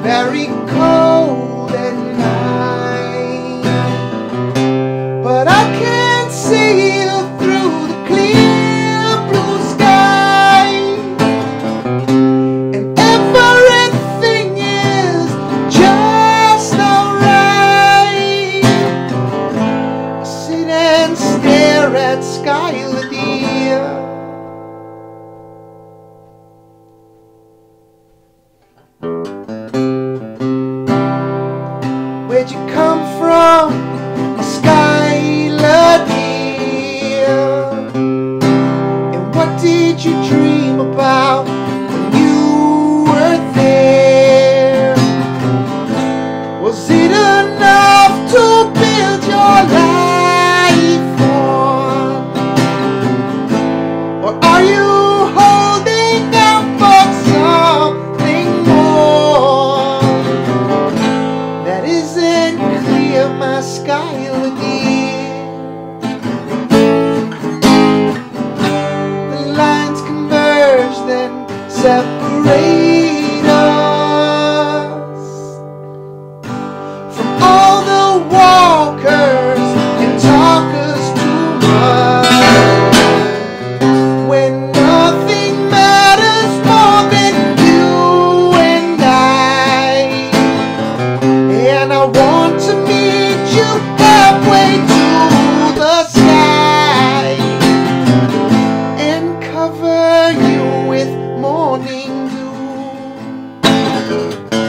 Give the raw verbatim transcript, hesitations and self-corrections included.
very cold at night, but I can see you through the clear blue sky, and everything is just alright. I sit and stare at Skylar Dear. Where'd you come from, Skylar Dear? And what did you dream about when you were there? Was it enough to build your life on? Or are you holding out for something more that isn't clear, my Skylar Dear? The lines converge, then separate us from all the walkers and talkers too much, when nothing matters more than you and I. And I want to meet you halfway to the sky and cover you with morning dew.